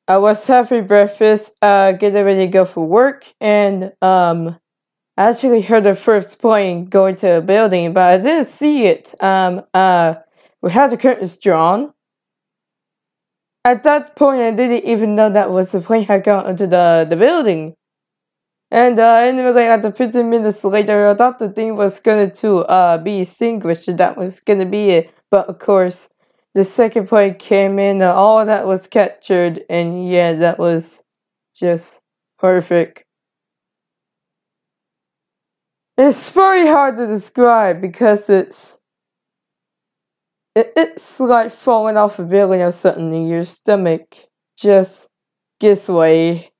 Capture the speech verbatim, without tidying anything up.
I was having breakfast, uh, getting ready to go for work, and um, I actually heard the first plane going to a building, but I didn't see it. Um, uh, we had the curtains drawn. At that point, I didn't even know that was the plane had gone into the, the building. And uh, anyway, after fifteen minutes later, I thought the thing was going to uh, be extinguished. That was going to be it. But of course, the second plane came in, and all that was captured. And yeah, that was just perfect. It's very hard to describe because it's it, it's like falling off a building or something, and your stomach just gives way.